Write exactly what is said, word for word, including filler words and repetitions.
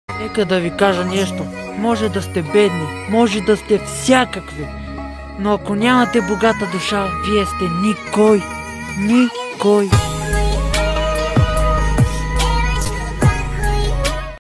Нека да ви кажа нещо. Може да сте бедни, може да сте всякакви, но ако нямате богата душа, вие сте никой. Никой.